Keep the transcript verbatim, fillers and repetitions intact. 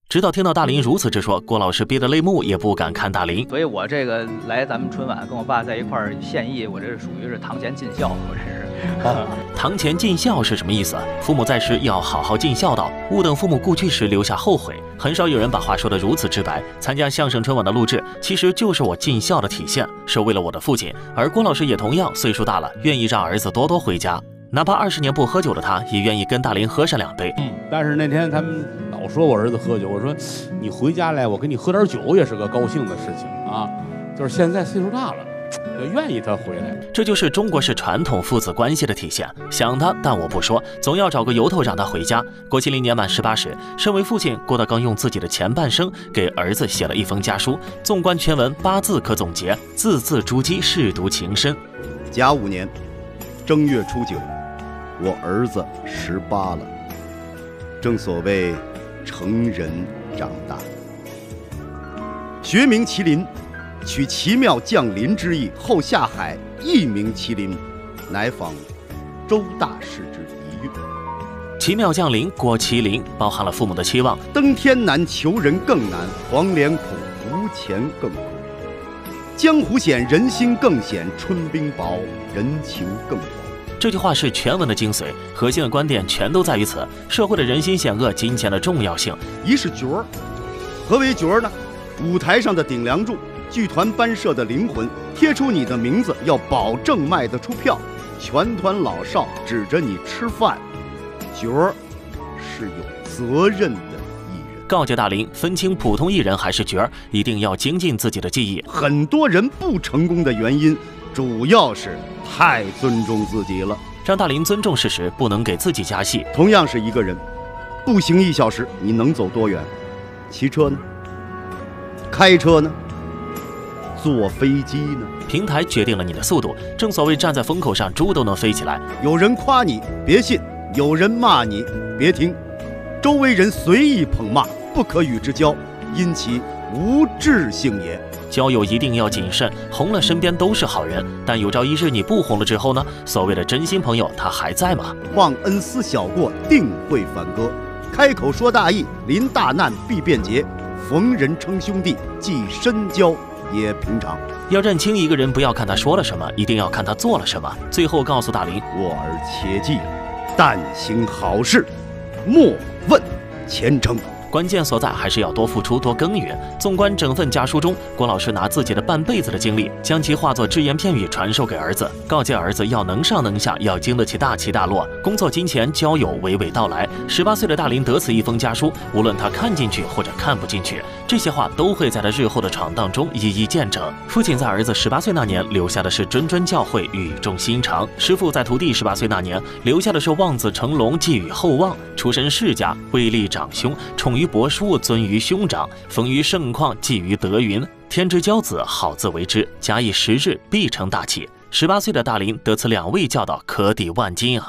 直到听到大林如此之说，郭老师憋得泪目，也不敢看大林。 所以我这个来咱们春晚跟我爸在一块儿献艺，我这是属于是堂前尽孝，我这是。 啊、堂前尽孝是什么意思？父母在时要好好尽孝道，勿等父母故去时留下后悔。很少有人把话说得如此直白。参加相声春晚的录制，其实就是我尽孝的体现，是为了我的父亲。而郭老师也同样岁数大了，愿意让儿子多多回家。哪怕二十年不喝酒的他，也愿意跟大林喝上两杯。 嗯，但是那天他们老说我儿子喝酒，我说你回家来，我跟你喝点酒也是个高兴的事情啊。就是现在岁数大了，也愿意他回来。 这就是中国式传统父子关系的体现。想他，但我不说，总要找个由头让他回家。郭麒麟年满十八时，身为父亲，郭德纲用自己的前半生给儿子写了一封家书。纵观全文，八字可总结：字字珠玑，舐犊情深。 甲午年正月初九，我儿子十八了，正所谓成人长大。学名麒麟，取奇妙降临之意，后下海，一名麒麟，乃访周大士之遗韵。 奇妙降临，郭麒麟包含了父母的期望： 登天难，求人更难；黄连苦，无钱更苦；江湖险，人心更险；春冰薄，人情更薄。 这句话是全文的精髓，核心的观点全都在于此：社会的人心险恶，金钱的重要性。 一是角儿，何为角儿呢？舞台上的顶梁柱，剧团班社的灵魂，贴出你的名字，要保证卖得出票，全团老少指着你吃饭。角儿是有责任的艺人。 告诫大林，分清普通艺人还是角儿，一定要精进自己的技艺。 很多人不成功的原因，主要是太尊重自己了。 让大林尊重事实，不能给自己加戏。 同样是一个人，步行一小时，你能走多远？骑车呢？开车呢？坐飞机呢？ 平台决定了你的速度。正所谓站在风口上，猪都能飞起来。 有人夸你，别信；有人骂你，别听。周围人随意捧骂，不可与之交，因其无志性也。 交友一定要谨慎，红了身边都是好人，但有朝一日你不红了之后呢？所谓的真心朋友，他还在吗？ 忘恩思小过，定会反戈。开口说大义，临大难必辩解。逢人称兄弟，既深交也平常。 要认清一个人，不要看他说了什么，一定要看他做了什么。最后告诉大林： 我儿切记，但行好事，莫问前程。 关键所在还是要多付出，多耕耘。纵观整份家书中，郭老师拿自己的半辈子的经历，将其化作只言片语传授给儿子，告诫儿子要能上能下，要经得起大起大落。工作、金钱、交友娓娓道来。十八岁的大林得此一封家书，无论他看进去或者看不进去，这些话都会在他日后的闯荡中一一见证。父亲在儿子十八岁那年留下的是谆谆教诲，语重心长；师父在徒弟十八岁那年留下的是望子成龙，寄予厚望。出身世家，威力长兄，宠于伯叔，尊于兄长，丰于盛况，寄于德云。天之骄子，好自为之，假以时日，必成大器。十八岁的大林得此两位教导，可抵万金啊！